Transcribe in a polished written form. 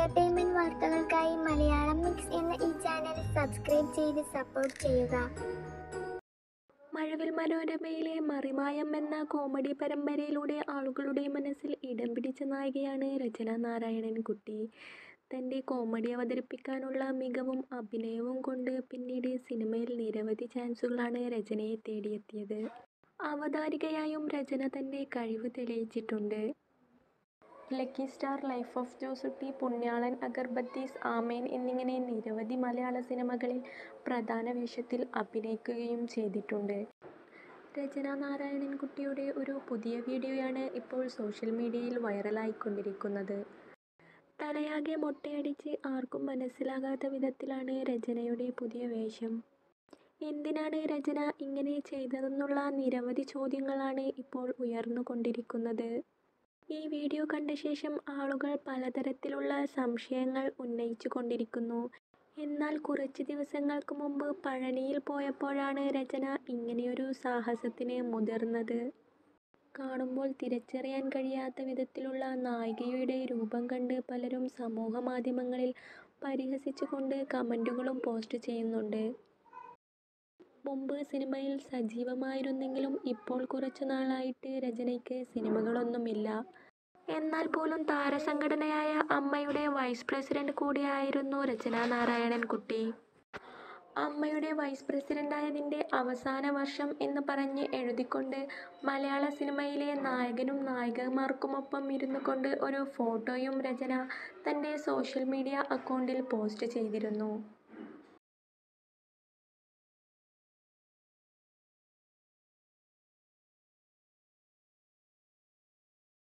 Entertainment വാർത്തകൾക്കായി Malayalam mix എന്ന ഈ ചാനൽ സബ്സ്ക്രൈബ് ചെയ്ത് സപ്പോർട്ട് ചെയ്യുക. മഴവിൽ മനോരമയിലെ മറിമായം എന്ന കോമഡി പരമ്പരയിലൂടെ ആളുകളുടെ മനസ്സിൽ ഇടം പിടിച്ച നായികയാണ് രചന നാരായണൻകുട്ടി. തൻ്റെ കോമഡി അവതരിപ്പിക്കാനുള്ള മികവും അഭിനയവും കൊണ്ട് പിന്നീട് സിനിമയിൽ നിരവധി ചാൻസുകളാണ് രചനയെ തേടിയെത്തിയത്. അവതാരികയായും രചന തൻ്റെ കഴിവ് തെളിയിച്ചിട്ടുണ്ട്. Lucky star, life of Josutty, Punyalan, Agarbattis, Amen എന്നിങ്ങനെ നിരവധി മലയാള സിനിമകളിൽ പ്രധാന വേഷത്തിൽ അഭിനയിക്കുകയും ചെയ്തിട്ടുണ്ട്. രചന നാരായണൻകുട്ടിയുടെ ഒരു പുതിയ വീഡിയോയാണ് ഇപ്പോൾ സോഷ്യൽ മീഡിയയിൽ വൈറലായിക്കൊണ്ടിരിക്കുന്നത്. തലയാകെ മൊട്ടയടിച്ച് ആർക്കും മനസ്സിലാകാത്ത വിധത്തിലാണ് രചനയുടെ പുതിയ വേഷം. എന്തിനാണ് രചന ഇങ്ങനെ ചെയ്തതെന്നുള്ള നിരവധി ചോദ്യങ്ങളാണ് ഇപ്പോൾ ഉയർന്നുകൊണ്ടിരിക്കുന്നത്. ഈ വീഡിയോ കണ്ട ശേഷം ആളുകൾ പലതരത്തിലുള്ള സംശയങ്ങൾ ഉന്നയിച്ചു കൊണ്ടിരിക്കുന്നു. എന്നാൽ കുറച്ച് ദിവസങ്ങൾക്ക് മുമ്പ് പഴനിയിൽ പോയപ്പോഴാണ് രചന ഇങ്ങനെയൊരു സാഹസത്തിന് മുതിർന്നത്. കാണുമ്പോൾ തിരിച്ചറിയാൻ കഴിയാത്ത വിധത്തിലുള്ള നായികയുടെ രൂപം കണ്ട് പലരും സമൂഹ മാധ്യമങ്ങളിൽ പരിഹസിച്ചുകൊണ്ട് കമന്റുകളും പോസ്റ്റ് ചെയ്യുന്നുണ്ട്. മുമ്പ് സിനിമയിൽ സജീവമായിരുന്നെങ്കിലും ഇപ്പോൾ കുറച്ചു നാളായിട്ട് രചനയ്ക്ക് സിനിമകളൊന്നുമില്ല. എന്നാൽ പോലും താരസംഘടനയായ അമ്മയുടെ വൈസ് പ്രസിഡന്റ് കൂടിയായിരുന്നു രചന നാരായണൻകുട്ടി. അമ്മയുടെ വൈസ് പ്രസിഡന്റായതിൻ്റെ അവസാന വർഷം എന്ന് പറഞ്ഞ് എഴുതിക്കൊണ്ട് മലയാള സിനിമയിലെ നായകനും നായികമാർക്കുമൊപ്പം ഇരുന്നുകൊണ്ട് ഒരു ഫോട്ടോയും രചന തൻ്റെ സോഷ്യൽ മീഡിയ അക്കൗണ്ടിൽ പോസ്റ്റ് ചെയ്തിരുന്നു.